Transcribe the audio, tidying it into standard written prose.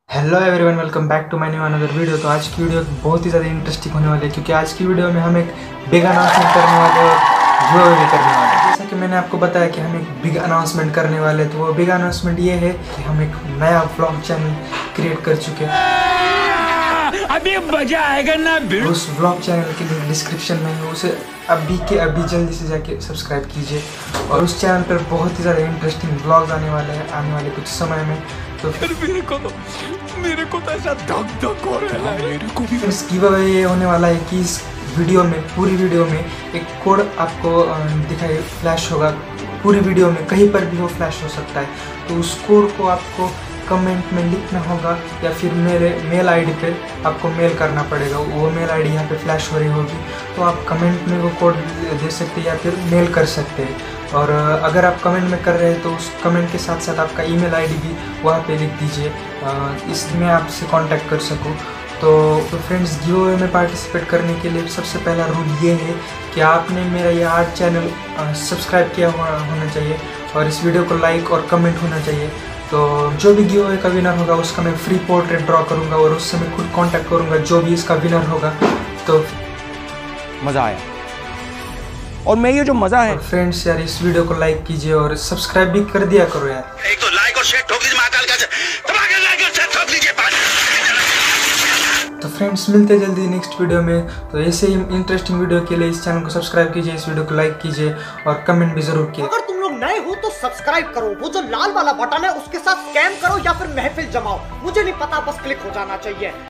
Hello everyone, welcome back to my new another video. तो आज की वीडियो बहुत ही ज़्यादा इंटरेस्टिंग होने वाली है क्योंकि आज की वीडियो में हम एक बिग अनाउंसमेंट करने वाले और गिव अवे करने वाले हैं। जैसा कि मैंने आपको बताया कि हम एक बिग अनाउंसमेंट करने वाले हैं, तो वो बिग अनाउंसमेंट ये है कि हम एक नया व्लॉग चैनल क्रिएट कर चुके हैं। अभी मजा आएगा ना। उस व्लॉग चैनल के लिंक डिस्क्रिप्शन में है, उसे अभी के अभी जल्दी से जाके सब्सक्राइब कीजिए। और उस चैनल पर बहुत ही ज़्यादा इंटरेस्टिंग व्लॉग्स आने वाले कुछ समय में। तो फिर मेरे को तो ऐसा धक हो रहा है। मेरे को भी इस गिव अवे ये होने वाला है कि इस वीडियो में, पूरी वीडियो में एक कोड आपको दिखाई फ्लैश होगा। पूरी वीडियो में कहीं पर भी वो फ्लैश हो सकता है। तो उस कोड को आपको कमेंट में लिखना होगा या फिर मेरे मेल आईडी पे आपको मेल करना पड़ेगा। वो मेल आईडी यहाँ पे फ्लैश हो रही होगी, तो आप कमेंट में वो कोड दे सकते हैं या फिर मेल कर सकते हैं। और अगर आप कमेंट में कर रहे हैं तो उस कमेंट के साथ साथ आपका ईमेल आईडी भी वहाँ पे लिख दीजिए, इसमें आपसे कांटेक्ट कर सकूँ। तो फ्रेंड्स, गिव अवे में पार्टिसिपेट करने के लिए सबसे पहला रूल ये है कि आपने मेरा ये आर्ट चैनल सब्सक्राइब किया होना चाहिए और इस वीडियो को लाइक और कमेंट होना चाहिए। तो जो भी गिव अवे का विनर होगा उसका मैं फ्री पोर्ट्रेट ड्रॉ करूँगा और उससे मैं खुद कांटेक्ट करूँगा जो भी इसका विनर होगा। तो मजा आया और मैं ये जो मजा है। फ्रेंड्स यार, इस वीडियो को लाइक कीजिए और सब्सक्राइब भी कर दिया करो यार। एक तो लाइक और शेयर ठोक दीजिए, महाकाल का धमाका लाइक और शेयर ठोक लीजिए। तो फ्रेंड्स, मिलते हैं जल्दी नेक्स्ट वीडियो में। तो ऐसे ही इंटरेस्टिंग वीडियो के लिए इस चैनल को सब्सक्राइब कीजिए, इस वीडियो को लाइक कीजिए और कमेंट भी जरूर कीजिए। अगर तुम लोग नए हो तो सब्सक्राइब करो, वो जो लाल वाला बटन है उसके साथ स्कैम करो या फिर महफिल जमाओ, मुझे नहीं पता, बस क्लिक हो जाना चाहिए।